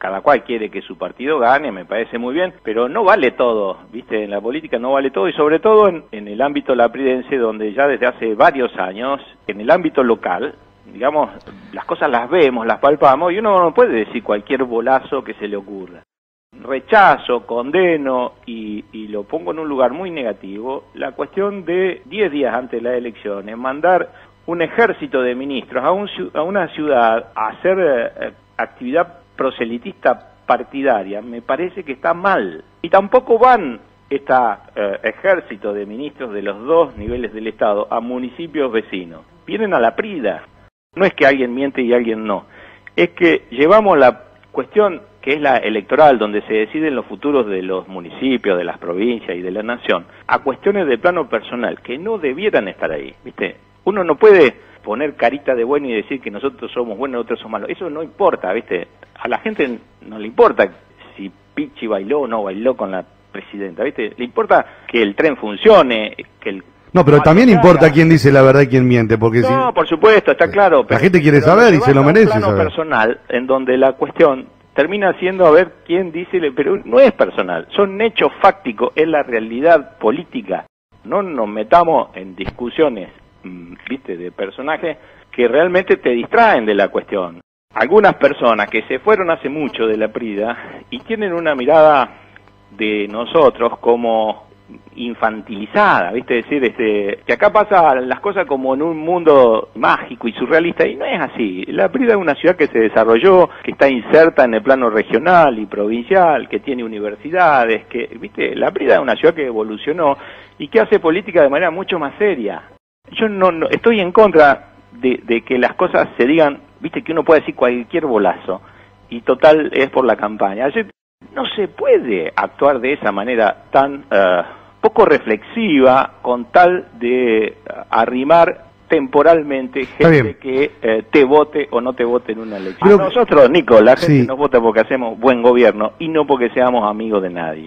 cada cual quiere que su partido gane, me parece muy bien, pero no vale todo, ¿viste? En la política no vale todo, y sobre todo en el ámbito lapridense, donde ya desde hace varios años, en el ámbito local, digamos, las cosas las vemos, las palpamos, y uno no puede decir cualquier bolazo que se le ocurra. Rechazo, condeno y lo pongo en un lugar muy negativo, la cuestión de 10 días antes de las elecciones, mandar un ejército de ministros a una ciudad a hacer actividad proselitista partidaria, me parece que está mal. Y tampoco van ejército de ministros de los dos niveles del Estado a municipios vecinos. Vienen a la Prida. No es que alguien miente y alguien no. Es que llevamos la cuestión que es la electoral, donde se deciden los futuros de los municipios, de las provincias y de la nación, a cuestiones de plano personal, que no debieran estar ahí, ¿viste? Uno no puede poner carita de bueno y decir que nosotros somos buenos y otros somos malos. Eso no importa, ¿viste? A la gente no le importa si Pichi bailó o no bailó con la presidenta, ¿viste? Le importa que el tren funcione, que el... No, pero también importa quién dice la verdad y quién miente, porque no, por supuesto, está claro. La gente quiere saber y se lo merece saber. Es un plano personal en donde la cuestión termina siendo a ver quién dice, pero no es personal, son hechos fácticos, es la realidad política. No nos metamos en discusiones, ¿viste?, de personajes que realmente te distraen de la cuestión. Algunas personas que se fueron hace mucho de la Prida y tienen una mirada de nosotros como infantilizada, ¿viste? Es decir, que acá pasan las cosas como en un mundo mágico y surrealista, y no es así. La Prida es una ciudad que se desarrolló, que está inserta en el plano regional y provincial, que tiene universidades, que, ¿viste? La Prida es una ciudad que evolucionó y que hace política de manera mucho más seria. Yo no estoy en contra de que las cosas se digan, ¿viste?, que uno puede decir cualquier bolazo, y total es por la campaña. No se puede actuar de esa manera tan poco reflexiva con tal de arrimar temporalmente gente que te vote o no te vote en una elección. Pero nosotros, Nico, la gente nos vota porque hacemos buen gobierno y no porque seamos amigos de nadie.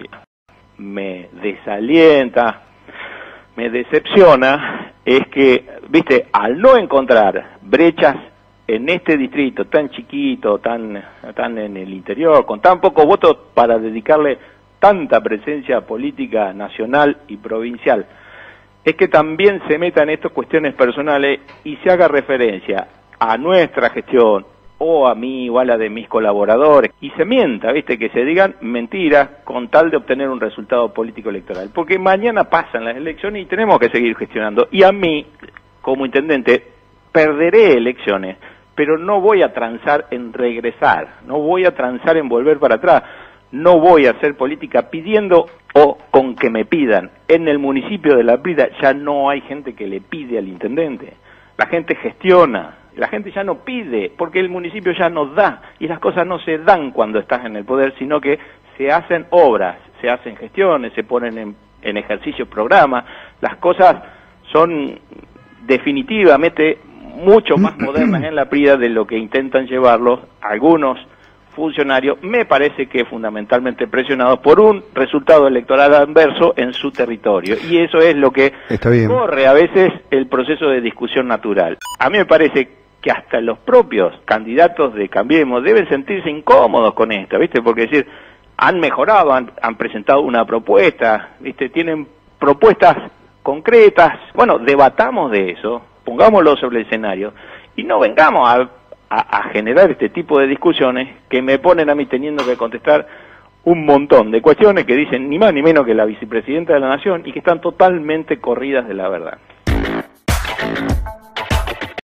Me desalienta, me decepciona, es que, viste, al no encontrar brechas en este distrito tan chiquito, tan en el interior, con tan pocos votos para dedicarle tanta presencia política nacional y provincial, es que también se meta en estas cuestiones personales y se haga referencia a nuestra gestión o a mí o a la de mis colaboradores, y se mienta, ¿viste?, que se digan mentiras con tal de obtener un resultado político electoral, porque mañana pasan las elecciones y tenemos que seguir gestionando, y a mí, como intendente, perderé elecciones, pero no voy a transar en regresar, no voy a transar en volver para atrás, no voy a hacer política pidiendo o con que me pidan. En el municipio de La Prida ya no hay gente que le pide al intendente, la gente gestiona, la gente ya no pide, porque el municipio ya nos da, y las cosas no se dan cuando estás en el poder, sino que se hacen obras, se hacen gestiones, se ponen en ejercicio programas, las cosas son definitivamente mucho más modernas en La Prida de lo que intentan llevarlos algunos funcionarios, me parece que fundamentalmente presionados por un resultado electoral adverso en su territorio, y eso es lo que corre a veces el proceso de discusión natural. A mí me parece que hasta los propios candidatos de Cambiemos deben sentirse incómodos con esto, ¿viste? Porque decir, han mejorado, han presentado una propuesta, ¿viste? Tienen propuestas concretas, bueno, debatamos de eso, pongámoslo sobre el escenario, y no vengamos a generar este tipo de discusiones que me ponen a mí teniendo que contestar un montón de cuestiones que dicen ni más ni menos que la vicepresidenta de la Nación y que están totalmente corridas de la verdad.